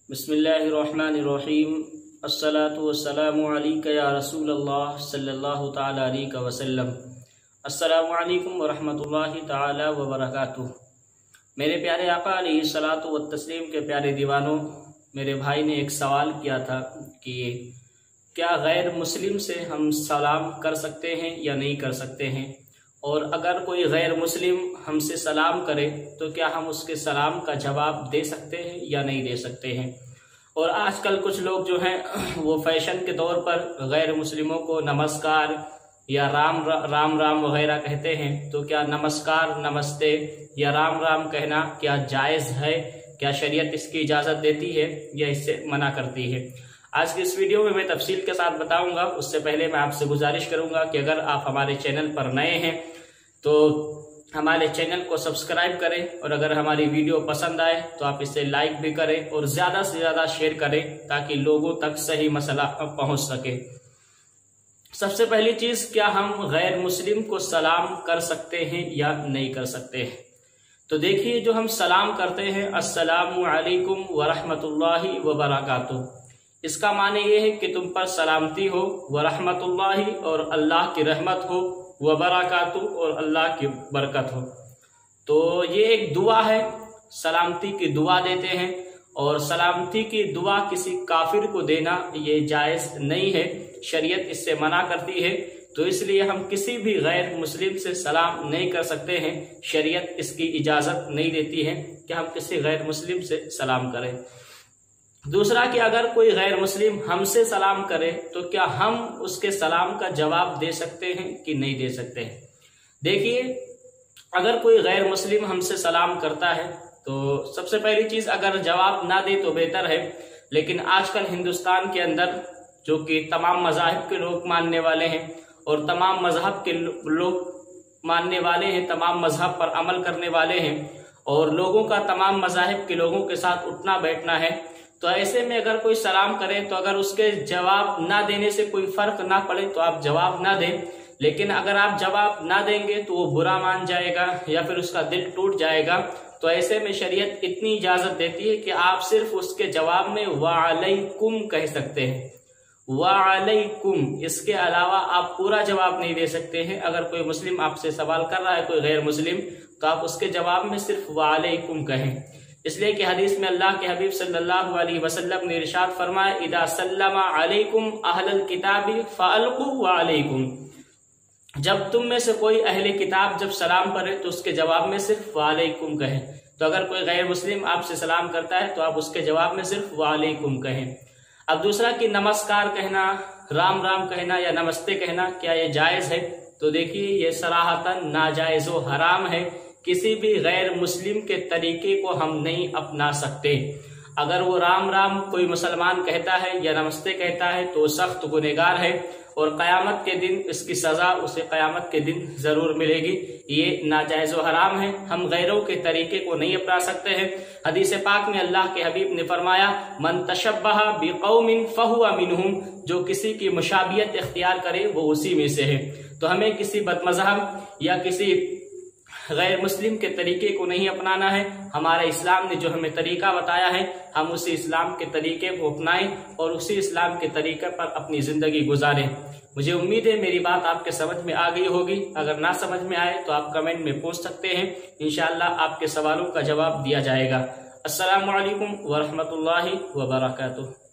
बिस्मिल्लाहिर्रहमानिर्रहीम। अस्सलातु वस्सलामु अलैका या रसूलल्लाह सल्लल्लाहु तआला अलैहि वसल्लम। अस्सलामु अलैकुम वरहमतुल्लाहि तआला वबरकातुह। मेरे प्यारे आका अलैहिस्सलातु वत्तस्लीम के प्यारे दीवानों, मेरे भाई ने एक सवाल किया था कि क्या गैर मुस्लिम से हम सलाम कर सकते हैं या नहीं कर सकते हैं, और अगर कोई गैर मुस्लिम हमसे सलाम करे तो क्या हम उसके सलाम का जवाब दे सकते हैं या नहीं दे सकते हैं। और आजकल कुछ लोग जो हैं वो फैशन के तौर पर गैर मुस्लिमों को नमस्कार या राम राम वगैरह कहते हैं। तो क्या नमस्कार, नमस्ते या राम राम कहना क्या जायज़ है? क्या शरीयत इसकी इजाज़त देती है या इससे मना करती है? आज की इस वीडियो में मैं तफसील के साथ बताऊंगा। उससे पहले मैं आपसे गुजारिश करूंगा कि अगर आप हमारे चैनल पर नए हैं तो हमारे चैनल को सब्सक्राइब करें, और अगर हमारी वीडियो पसंद आए तो आप इसे लाइक भी करें और ज़्यादा से ज़्यादा शेयर करें ताकि लोगों तक सही मसला पहुंच सके। सबसे पहली चीज़, क्या हम गैर मुस्लिम को सलाम कर सकते हैं या नहीं कर सकते हैं? तो देखिए, जो हम सलाम करते हैं अस्सलामु अलैकुम वरहमतुल्लाहि वबरकातुह, इसका माने ये है कि तुम पर सलामती हो, वरहमतुल्लाहि और अल्लाह की रहमत हो, वबरकातुह और अल्लाह की बरकत हो। तो ये एक दुआ है, सलामती की दुआ देते हैं, और सलामती की दुआ किसी काफिर को देना ये जायज़ नहीं है, शरीयत इससे मना करती है। तो इसलिए हम किसी भी गैर मुस्लिम से सलाम नहीं कर सकते हैं, शरीयत इसकी इजाज़त नहीं देती है कि हम किसी गैर मुस्लिम से सलाम करें। दूसरा कि अगर कोई गैर मुस्लिम हमसे सलाम करे तो क्या हम उसके सलाम का जवाब दे सकते हैं कि नहीं दे सकते हैं। देखिए, अगर कोई गैर मुस्लिम हमसे सलाम करता है तो सबसे पहली चीज़, अगर जवाब ना दे तो बेहतर है। लेकिन आजकल हिंदुस्तान के अंदर जो कि तमाम मज़ाहिब के लोग मानने वाले हैं और तमाम मज़हब के लोग मानने वाले हैं, तमाम मज़हब पर अमल करने वाले हैं, और लोगों का तमाम मज़ाहिब के लोगों के साथ उठना बैठना है। तो ऐसे में अगर कोई सलाम करे तो अगर उसके जवाब ना देने से कोई फर्क ना पड़े तो आप जवाब ना दें। लेकिन अगर आप जवाब ना देंगे तो वो बुरा मान जाएगा या फिर उसका दिल टूट जाएगा। तो ऐसे में शरीयत इतनी इजाजत देती है कि आप सिर्फ उसके जवाब में वालैकुम कह सकते हैं, वालैकुम। इसके अलावा आप पूरा जवाब नहीं दे सकते हैं। अगर कोई मुस्लिम आपसे सवाल कर रहा है, कोई गैर मुस्लिम, तो आप उसके जवाब में सिर्फ वालैकुम कहें। इसलिए कि हदीस में अल्लाह के हबीब सल्लल्लाहु अलैहि वसल्लम ने इरशाद फरमाया, इदा सल्लमा अलैकुम अहलल किताबी फअल्कु वालैकुम। जब तुम में से कोई अहले किताब जब सलाम करे तो उसके जवाब में सिर्फ वालैकुम कहें। तो अगर कोई गैर मुस्लिम आपसे सलाम करता है तो आप उसके जवाब में सिर्फ वालैकुम कहें। अब दूसरा कि नमस्कार कहना, राम राम कहना या नमस्ते कहना, क्या ये जायज़ है? तो देखिए, ये सराहतन नाजायज़ व हराम है। किसी भी गैर मुस्लिम के तरीके को हम नहीं अपना सकते। अगर वो राम राम कोई मुसलमान कहता है या नमस्ते कहता है तो सख्त गुनहगार है, और क़यामत के दिन इसकी सज़ा उसे क़यामत के दिन ज़रूर मिलेगी। ये नाजायज़ व हराम है, हम गैरों के तरीके को नहीं अपना सकते हैं। हदीस पाक में अल्लाह के हबीब ने फरमाया, मन तशब्बहा बिक़ौमिन फहुवा मिनहुम, जो किसी की मुशाबियत इख्तियार करे वो उसी में से है। तो हमें किसी बदमज़हब या किसी गैर मुस्लिम के तरीके को नहीं अपनाना है। हमारा इस्लाम ने जो हमें तरीका बताया है, हम उसी इस्लाम के तरीके को अपनाएं और उसी इस्लाम के तरीके पर अपनी ज़िंदगी गुजारें। मुझे उम्मीद है मेरी बात आपके समझ में आ गई होगी। अगर ना समझ में आए तो आप कमेंट में पूछ सकते हैं, इंशाअल्लाह आपके सवालों का जवाब दिया जाएगा। अस्सलामु अलैकुम वरहमतुल्लाहि वबरकातुह।